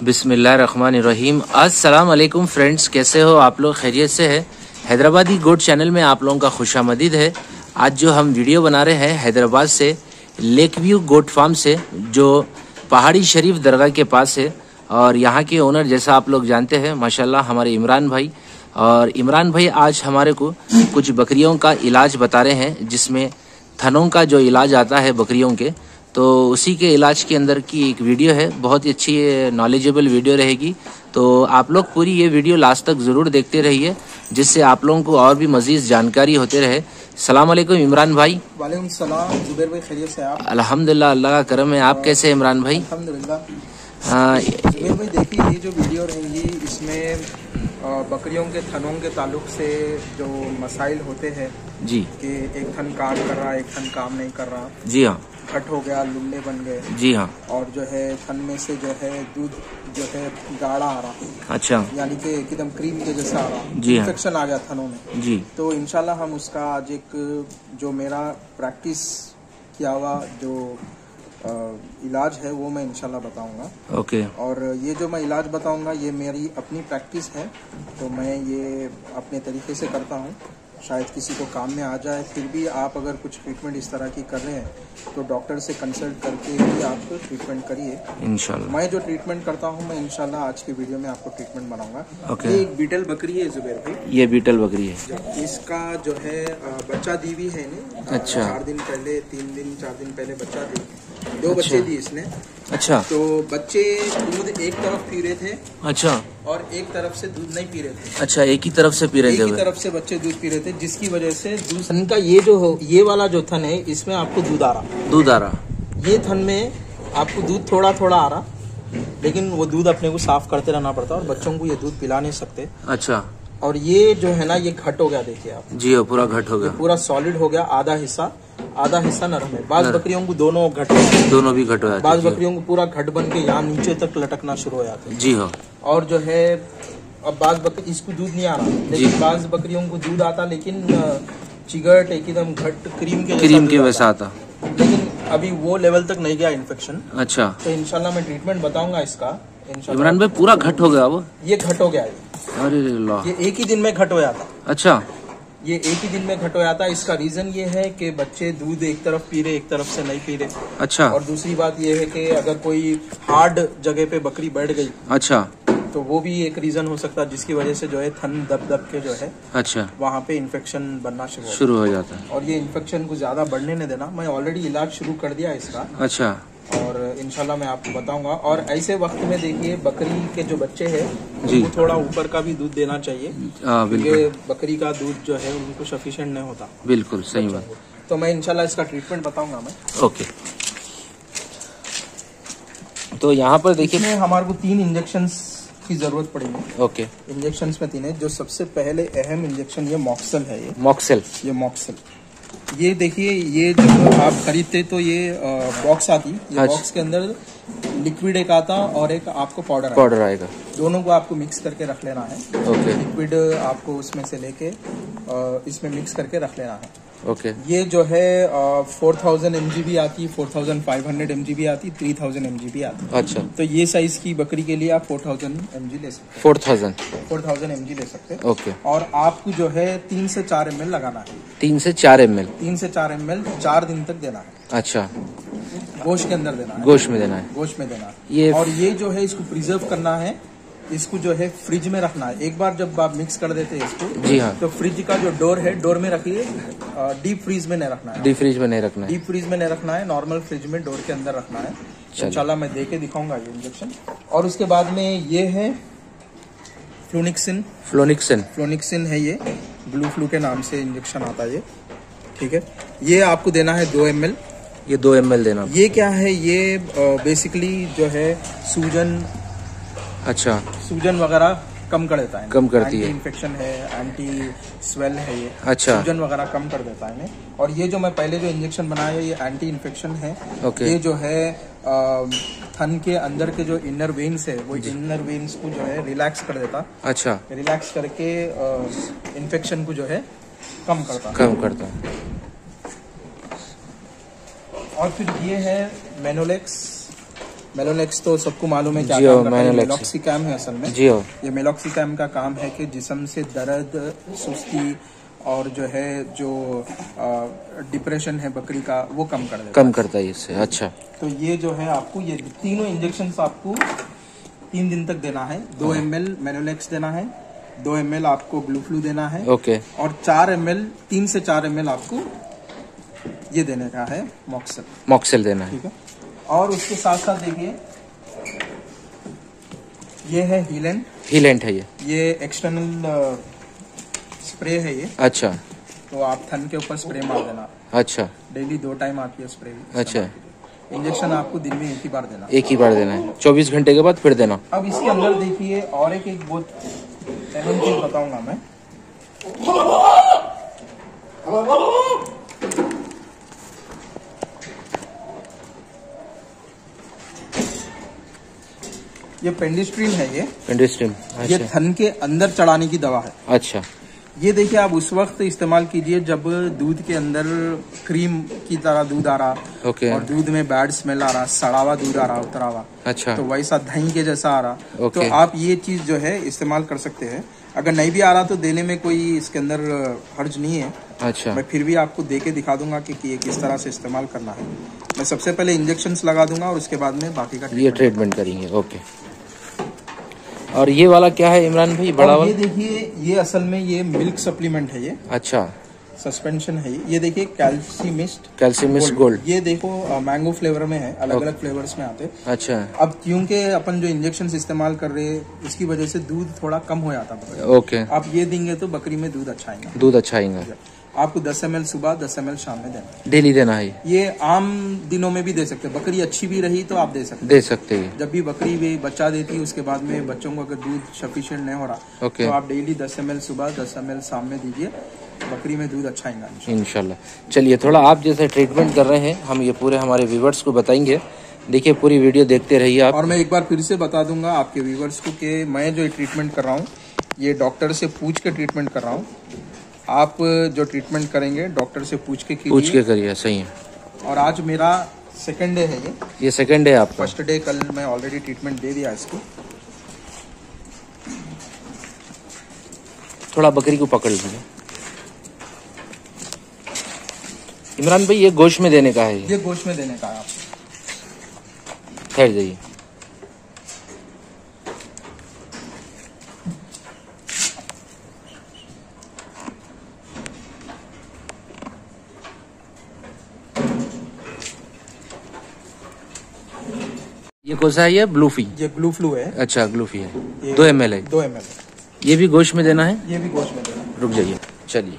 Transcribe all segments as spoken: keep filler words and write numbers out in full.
बिस्मिल्लाहिर्रहमानिर्रहीम। अस्सलाम वालेकुम फ्रेंड्स, कैसे हो आप लोग? खैरियत से है? हैदराबादी गोट चैनल में आप लोगों का खुशामदीद है। आज जो हम वीडियो बना रहे हैं हैदराबाद से लेक व्यू गोट फार्म से, जो पहाड़ी शरीफ दरगाह के पास है, और यहाँ के ओनर जैसा आप लोग जानते हैं माशाल्लाह हमारे इमरान भाई। और इमरान भाई आज हमारे को कुछ बकरियों का इलाज बता रहे हैं, जिसमें थनों का जो इलाज आता है बकरियों के, तो उसी के इलाज के अंदर की एक वीडियो है। बहुत ही अच्छी नॉलेजेबल वीडियो रहेगी, तो आप लोग पूरी ये वीडियो लास्ट तक ज़रूर देखते रहिए, जिससे आप लोगों को और भी मज़ीद जानकारी होते रहे। सलाम अलैकुम इमरान भाई। वालेकुम सलाम जुबैर भाई, खैरियत से आप? अल्हम्दुलिल्लाह, अल्लाह का करम है। आप कैसे हैं इमरान भाई? अल्हम्दुलिल्लाह। जुबैर भाई देखिए, ये जो वीडियो रहेंगी इसमें बकरियों के थनों के ताल्लुक से जो मसाइल होते हैं जी, कि एक थन काम कर रहा है, एक थन काम नहीं कर रहा, जी हाँ, घट हो गया, लुल्ले बन गए, जी हाँ, और जो है थन में से जो है दूध जो है गाढ़ा आ रहा, अच्छा, यानी कि एकदम क्रीम के जैसा आ रहा, जी हाँ, इन्फेक्शन आ गया थनों में जी। तो इंशाल्लाह हम उसका आज एक जो मेरा प्रैक्टिस किया हुआ जो आ, इलाज है वो मैं इंशाल्लाह बताऊंगा। ओके। और ये जो मैं इलाज बताऊंगा ये मेरी अपनी प्रैक्टिस है, तो मैं ये अपने तरीके से करता हूँ। शायद किसी को काम में आ जाए, फिर भी आप अगर कुछ ट्रीटमेंट इस तरह की कर रहे हैं तो डॉक्टर से कंसल्ट करके ही आप ट्रीटमेंट करिए इंशाल्लाह। मैं जो ट्रीटमेंट करता हूँ मैं इंशाल्लाह आज की वीडियो में आपको ट्रीटमेंट बनाऊंगा। ओके। ये एक बीटल बकरी है जुबैर भाई, ये बीटल बकरी है। इसका जो है बच्चा दी भी है ने, अच्छा, चार दिन पहले, तीन दिन चार दिन पहले बच्चा दी, दो बच्चे दी इसने। अच्छा, तो बच्चे दूध एक तरफ पी रहे थे, अच्छा, और एक तरफ से दूध नहीं पी रहे थे। अच्छा, एक ही तरफ से पी रहे थे? एक ही तरफ से बच्चे दूध पी रहे थे, जिसकी वजह से दूध थन का ये जो हो, ये वाला जो थन है इसमें आपको दूध आ रहा, दूध आ रहा, ये थन में आपको दूध थोड़ा थोड़ा आ रहा, लेकिन वो दूध अपने को साफ करते रहना पड़ता है और बच्चों को ये दूध पिला नहीं सकते। अच्छा। और ये जो है ना ये घट हो गया, देखिए आप जी हाँ, पूरा घट हो गया, पूरा सॉलिड हो गया, आधा हिस्सा आधा हिस्सा नरम है। बाज बकरियों को दोनों घट, दोनों भी घट हो जाते, बाज बकरियों को पूरा घट बन के यहाँ नीचे तक लटकना शुरू हो जाते हैं। जी हाँ। और जो है अब बाज बकरी इसको दूध नहीं आ रहा, लेकिन बाज बकरियों को दूध आता, लेकिन चिगट एकदम घट क्रीम के क्रीम के वैसा आता, लेकिन अभी वो लेवल तक नहीं गया इन्फेक्शन। अच्छा। तो इंशाल्लाह मैं ट्रीटमेंट बताऊंगा इसका। इमरान भाई पूरा घट हो गया वो? ये घट हो गया, अरे अल्लाह, ये एक ही दिन में घट हो जाता। अच्छा, ये एक ही दिन में घट हो जाता। इसका रीजन ये है कि बच्चे दूध एक तरफ पी रहे, एक तरफ से नहीं पी रहे। अच्छा। और दूसरी बात ये है कि अगर कोई हार्ड जगह पे बकरी बैठ गई, अच्छा, तो वो भी एक रीजन हो सकता है, जिसकी वजह से जो है थन दब दब के जो है, अच्छा, वहाँ पे इन्फेक्शन बनना शुरू शुरू हो जाता है। और ये इन्फेक्शन को ज्यादा बढ़ने नहीं देना। मैं ऑलरेडी इलाज शुरू कर दिया इसका। अच्छा। और इंशाल्लाह मैं आपको बताऊंगा। और ऐसे वक्त में देखिए बकरी के जो बच्चे हैं उनको थोड़ा ऊपर का भी दूध देना चाहिए, क्योंकि बकरी का दूध जो है उनको सफिशिएंट नहीं होता। बिल्कुल सही बात। तो मैं इंशाल्लाह इसका ट्रीटमेंट बताऊंगा मैं। ओके। तो यहाँ पर देखिए हमारे को तीन इंजेक्शन की जरूरत पड़ेगी। ओके। इंजेक्शन में तीन है। जो सबसे पहले अहम इंजेक्शन ये मॉक्सल है। ये मॉक्सल ये मॉक्सल ये देखिए, ये जब आप खरीदते तो ये बॉक्स आती, ये बॉक्स के अंदर लिक्विड एक आता और एक आपको पाउडर पाउडर आएगा। दोनों को आपको मिक्स करके रख लेना है। ओके। लिक्विड आपको उसमें से लेके इसमें मिक्स करके रख लेना है। ओके। ये जो है four thousand M G B आती, four thousand five hundred M G B आती, three thousand M G B आती। अच्छा। तो ये साइज की बकरी के लिए आप फोर थाउजेंड एम जी ले सकते हैं। Four thousand four thousand M G ले सकते हैं। ओके। और आपको जो है तीन से चार एम एल लगाना है। तीन से चार एम एल तीन से चार एम एल चार दिन तक देना है। अच्छा। गोश्त के अंदर देना है। गोश्त में देना है। गोश्त में देना है। ये और ये जो है इसको प्रिजर्व करना है, इसको जो है फ्रिज में रखना है। एक बार जब आप मिक्स कर देते हैं इसको, जी हाँ, तो फ्रिज का जो डोर है डोर में रखिए, डीप फ्रीज में नहीं रखना है। डीप फ्रीज में नहीं रखना है डीप फ्रीज में नहीं रखना है, नॉर्मल फ्रिज में डोर के अंदर रखना है। इंशाल्लाह मैं दे के दिखाऊंगा ये इंजेक्शन। और उसके बाद में ये है फ्लोनिक्सिन। फ्लोनिक्सिन फ्लोनिक्सिन है ये, ब्लू फ्लू के नाम से इंजेक्शन आता है ये। ठीक है। ये आपको देना है दो एम एल। ये दो एम एल देना। ये क्या है, ये बेसिकली जो है सूजन, अच्छा, सूजन वगैरह कम कर देता है, कम करती है। इन्फेक्शन है, एंटी स्वेल है ये। अच्छा। सूजन वगैरह कम कर देता है इन्हें। और ये जो मैं पहले जो इंजेक्शन बनाया है ये एंटी इन्फेक्शन है। ओके। ये जो है आ, थन के अंदर के जो इनर वेन्स है वो इनर वेन्स को जो है रिलैक्स कर देता। अच्छा। रिलैक्स करके इन्फेक्शन को जो है कम करता कम करता है। और फिर ये है मेनोलेक्स। मेलोनेक्स तो सबको मालूम है क्या काम करता है। मेलॉक्सिकैम है असल में जी। ये मेलॉक्सिकैम का काम है कि जिस्म से दर्द, सुस्ती और जो है जो डिप्रेशन है बकरी का वो कम कर देता कम करता है इससे। अच्छा, तो ये जो है आपको ये तीनों इंजेक्शन आपको तीन दिन तक देना है। दो एम एल मेलोनेक्स देना है, दो एम एल आपको ग्लू फ्लू देना है। ओके। और चार एम एल तीन से चार एम एल आपको ये देने का है मॉक्सेल मॉक्सेल देना है। ठीक है। और उसके साथ साथ देखिए ये है हीलेंट हीलेंट है ये ये एक्सटर्नल स्प्रे है ये। अच्छा, तो आप थन के ऊपर स्प्रे मार देना। अच्छा, डेली दो टाइम आती है स्प्रे। अच्छा, इंजेक्शन आपको दिन में एक ही बार देना। एक ही बार देना है, चौबीस घंटे के बाद फिर देना। अब इसके अंदर देखिए और एक एक बहुत अहम चीज बताऊंगा मैं। ये पेंडिस्ट्रीन है। ये पेंडिस्ट्रीन अच्छा। ये थन के अंदर चढ़ाने की दवा है। अच्छा, ये देखिए आप उस वक्त इस्तेमाल कीजिए जब दूध के अंदर क्रीम की तरह दूध आ रहा। ओके। और दूध में बैड स्मेल आ रहा, सड़ा हुआ दूध आ रहा, उतरा हुआ। अच्छा, तो वैसा दही के जैसा आ रहा। ओके। तो आप ये चीज जो है इस्तेमाल कर सकते हैं। अगर नहीं भी आ रहा तो देने में कोई इसके अंदर हर्ज नहीं है। अच्छा, मैं फिर भी आपको दे के दिखा दूंगा कि, कि ये किस तरह से इस्तेमाल करना है। मैं सबसे पहले इंजेक्शन लगा दूंगा और उसके बाद में बाकी का ये ट्रीटमेंट करेंगे। ओके। और ये वाला क्या है इमरान भाई, बड़ा वाला? ये देखिए ये असल में ये मिल्क सप्लीमेंट है ये। अच्छा, सस्पेंशन है ये देखिए कैल्सीमिस्ट कैल्सीमिस्ट गोल्ड। ये देखो मैंगो फ्लेवर में है, अलग अलग फ्लेवर्स में आते। अच्छा। अब क्योंकि अपन जो इंजेक्शन इस्तेमाल कर रहे हैं इसकी वजह से दूध थोड़ा कम हो जाता है। ओके। आप ये देंगे तो बकरी में दूध अच्छा आएगा। दूध अच्छा आएगा। आपको दस एम एल सुबह, दस एम एल शाम में देना, डेली देना है। ये आम दिनों में भी दे सकते हैं। बकरी अच्छी भी रही तो आप दे सकते दे सकते हैं। जब भी बकरी भी बच्चा देती है उसके बाद में बच्चों को अगर दूध सफिशिएंट नहीं हो रहा, okay. तो आप डेली दस एम एल सुबह, दस एम एल शाम में दीजिए। बकरी में दूध अच्छा आएगा इंशाल्लाह। चलिए, थोड़ा आप जैसे ट्रीटमेंट कर रहे हैं हम ये पूरे हमारे व्यूवर्स को बताएंगे। देखिए पूरी वीडियो देखते रहिए आप। और मैं एक बार फिर से बता दूंगा आपके व्यूवर्स को कि मैं जो ट्रीटमेंट कर रहा हूँ ये डॉक्टर से पूछ के ट्रीटमेंट कर रहा हूँ। आप जो ट्रीटमेंट करेंगे डॉक्टर से पूछ के कीजिए। पूछ के करिए, सही है। और आज मेरा सेकंड डे है ये ये सेकंड डे आपका? फर्स्ट डे कल मैं ऑलरेडी ट्रीटमेंट दे दिया इसको। थोड़ा बकरी को पकड़ लीजिए इमरान भाई। ये गोश्त में देने का है? ये गोश्त में देने का है। आप ठहर जाइए। ये कौन सा है? ये ब्लूफी? ये ग्लू फ्लू है। अच्छा, ग्लूफी है। दो एम एल है? दो एम एल है। ये भी गोश्त में देना है? ये भी गोश्त में देना है। रुक जाइए, चलिए।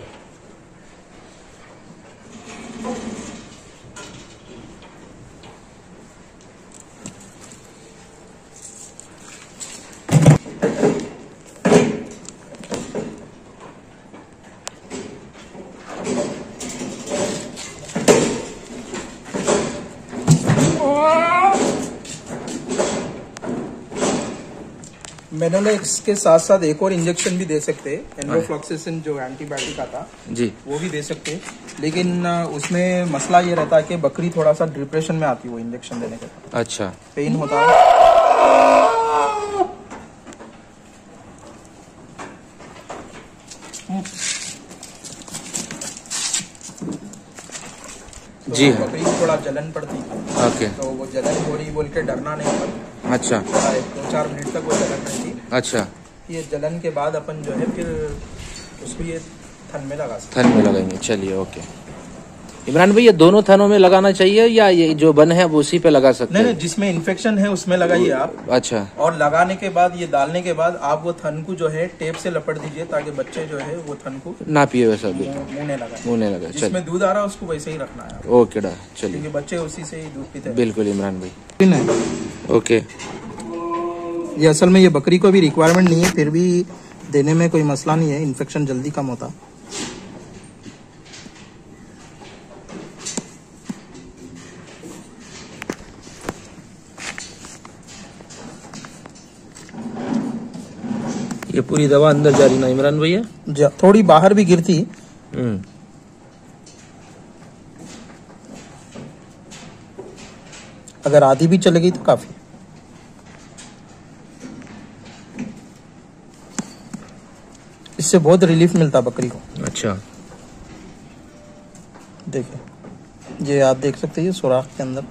मेनोलेक्स के साथ साथ एक और इंजेक्शन भी दे सकते हैं, एंड्रोफ्लॉक्सिसिन जो एंटीबायोटिक आता जी, वो भी दे सकते हैं। लेकिन उसमें मसला ये रहता है कि बकरी थोड़ा सा डिप्रेशन में आती है वो इंजेक्शन देने के बाद। अच्छा, पेन होता है। तो जी, बकरी को थोड़ा जलन पड़ती है। ओके। तो वो जलन हो रही बोल के डरना नहीं पर। अच्छा, दो चार मिनट तक वो जलन रहती। अच्छा, ये जलन के बाद अपन जो है फिर उसको ये थन में लगा सकते थन में लगाएंगे। चलिए, ओके। इमरान भाई, ये दोनों थनों में लगाना चाहिए या ये जो बन है वो उसी पे लगा सकते हैं? नहीं नहीं, जिसमें इन्फेक्शन है उसमें लगाइए आप। अच्छा। और लगाने के बाद ये डालने के बाद आप वो थन को जो है टेप से लपट दीजिए ताकि बच्चे जो है वो थन को ना पिए वैसा दूध, मुंह ने लगा मुंह ने लगा। जिसमें दूध आ रहा है उसको वैसे ही रखना है। ओके डा, चलिए। क्योंकि बच्चे उसी से ही दूध पीते हैं। बिल्कुल इमरान भाई। ओके। ये असल में ये बकरी को भी रिक्वायरमेंट नहीं है, फिर भी देने में कोई मसला नहीं है, इन्फेक्शन जल्दी कम होता। ये पूरी दवा अंदर जा रही ना इमरान भैया? थोड़ी बाहर भी गिरती। हम्म। अगर आधी भी चलेगी तो काफी। इससे बहुत रिलीफ मिलता है बकरी को। अच्छा, देखिए ये आप देख सकते हैं सुराख के अंदर।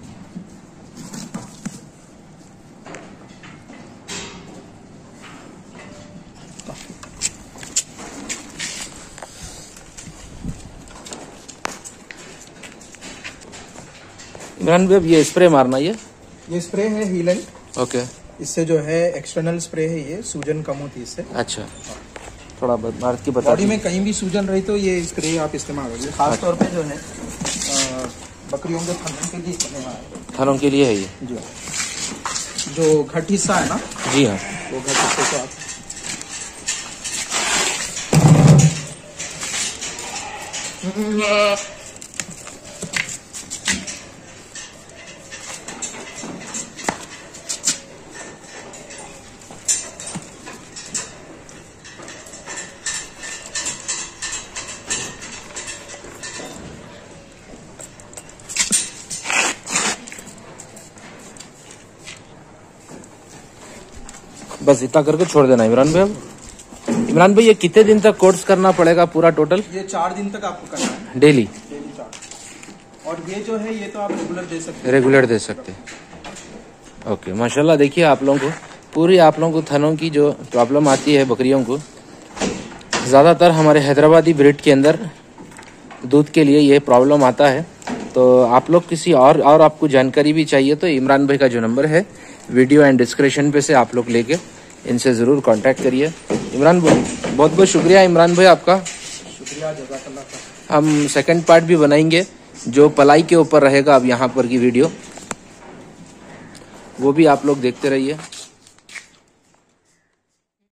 इमरान भाई, अब ये स्प्रे मारना, ये ये स्प्रे है हीलन। ओके। इससे जो है एक्सटर्नल स्प्रे है, ये सूजन कम होती है इससे। अच्छा, थोड़ा मार के बता। बॉडी में कहीं भी सूजन रही तो ये स्प्रे आप इस्तेमाल करिए, खास तौर पे जो है बकरियों के थनों के लिए इस्तेमाल है। थनों के लिए है ये जी। जो घट हिस्सा है ना, जी हाँ, वो घट हिस्से को आप बस इतना करके छोड़ देना इमरान भाई। अब इमरान भाई, ये कितने दिन तक कोर्स करना पड़ेगा पूरा टोटल? ये चार दिन तक आपको करना है डेली। डेली चार। और ये जो है ये तो आप रेगुलर दे सकते हैं। रेगुलर दे सकते हैं। ओके, माशाल्लाह। देखिए आप लोगों को पूरी, आप लोगों को थनों की जो प्रॉब्लम आती है बकरियों को, ज़्यादातर हमारे हैदराबादी ब्रीड के अंदर दूध के लिए ये प्रॉब्लम आता है। तो आप लोग किसी और और आपको जानकारी भी चाहिए तो इमरान भाई का जो नंबर है वीडियो एंड डिस्क्रिप्शन पे से आप लोग लेके इनसे ज़रूर कांटेक्ट करिए। इमरान भाई, बहुत बहुत शुक्रिया इमरान भाई आपका। शुक्रिया, जज़ाकल्लाह। हम सेकंड पार्ट भी बनाएंगे जो पलाई के ऊपर रहेगा अब यहाँ पर की वीडियो, वो भी आप लोग देखते रहिए।